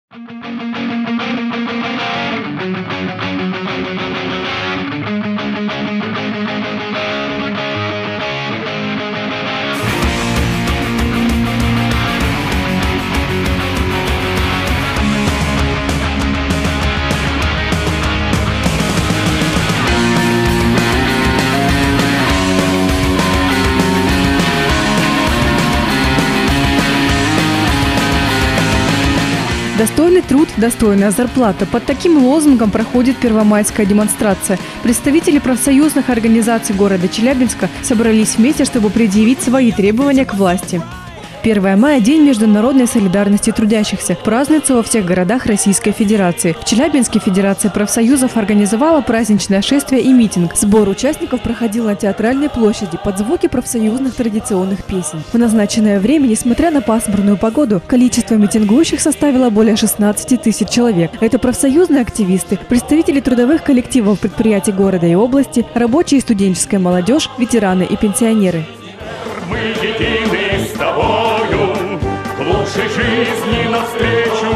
Достойный труд, достойная зарплата. Под таким лозунгом проходит первомайская демонстрация. Представители профсоюзных организаций города Челябинска собрались вместе, чтобы предъявить свои требования к власти. 1 мая – День международной солидарности трудящихся. Празднуется во всех городах Российской Федерации. В Челябинске Федерация профсоюзов организовала праздничное шествие и митинг. Сбор участников проходил на Театральной площади под звуки профсоюзных традиционных песен. В назначенное время, несмотря на пасмурную погоду, количество митингующих составило более 16 тысяч человек. Это профсоюзные активисты, представители трудовых коллективов предприятий города и области, рабочая и студенческая молодежь, ветераны и пенсионеры. Мы едины с тобою, к лучшей жизни навстречу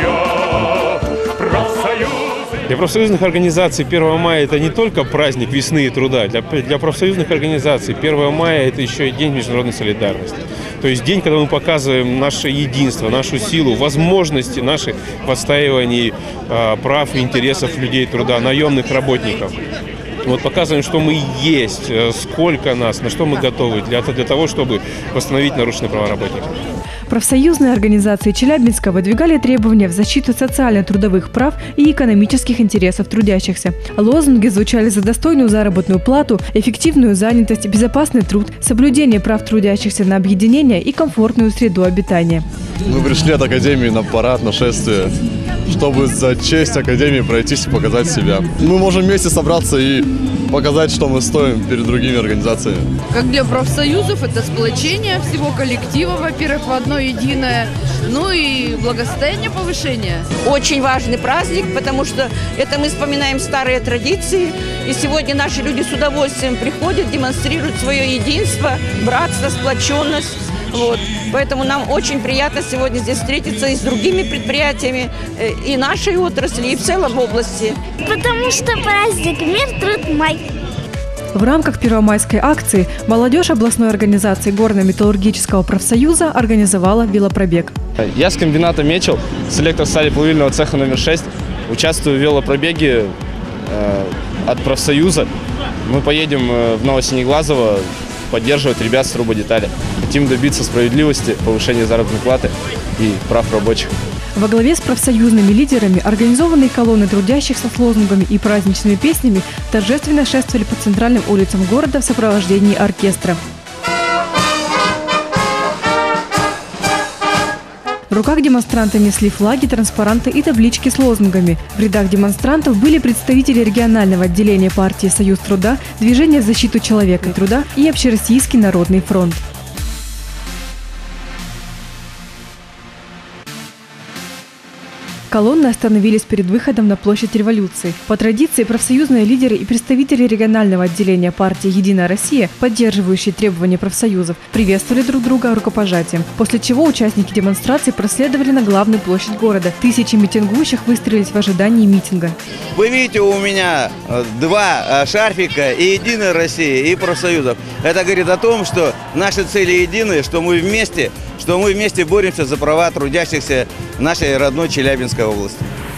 вперед. Профсоюзы. Для профсоюзных организаций 1 мая – это не только праздник весны и труда. Для профсоюзных организаций 1 мая – это еще и День международной солидарности. То есть день, когда мы показываем наше единство, нашу силу, возможности наших в отстаивании прав и интересов людей труда, наемных работников. Вот показываем, что мы есть, сколько нас, на что мы готовы для того, чтобы восстановить нарушенные права работников. Профсоюзные организации Челябинска выдвигали требования в защиту социально-трудовых прав и экономических интересов трудящихся. Лозунги звучали за достойную заработную плату, эффективную занятость, безопасный труд, соблюдение прав трудящихся на объединение и комфортную среду обитания. Мы пришли от Академии на парад, на шествие, чтобы за честь Академии пройтись и показать себя. Мы можем вместе собраться и показать, что мы стоим перед другими организациями. Как для профсоюзов, это сплочение всего коллектива, во-первых, в одно единое, ну и благосостояние, повышение. Очень важный праздник, потому что это мы вспоминаем старые традиции, и сегодня наши люди с удовольствием приходят, демонстрируют свое единство, братство, сплоченность. Вот. Поэтому нам очень приятно сегодня здесь встретиться и с другими предприятиями и нашей отрасли, и в целом в области. Потому что праздник «Мир, труд, май». В рамках первомайской акции молодежь областной организации Горно-металлургического профсоюза организовала велопробег. Я с комбината «Мечел», селектор стали плавильного цеха номер 6. Участвую в велопробеге от профсоюза. Мы поедем в Новосинеглазово поддерживать ребят с трубодетали. Хотим добиться справедливости, повышения заработной платы и прав рабочих. Во главе с профсоюзными лидерами организованные колонны трудящихся с лозунгами и праздничными песнями торжественно шествовали по центральным улицам города в сопровождении оркестра. В руках демонстранты несли флаги, транспаранты и таблички с лозунгами. В рядах демонстрантов были представители регионального отделения партии «Союз труда», Движения в защиту человека и труда и Общероссийский народный фронт. Колонны остановились перед выходом на площадь Революции. По традиции профсоюзные лидеры и представители регионального отделения партии «Единая Россия», поддерживающие требования профсоюзов, приветствовали друг друга рукопожатием. После чего участники демонстрации проследовали на главную площадь города. Тысячи митингующих выстроились в ожидании митинга. Вы видите, у меня два шарфика и «Единая Россия», и профсоюзов. Это говорит о том, что наши цели едины, что мы вместе боремся за права трудящихся нашей родной Челябинской области.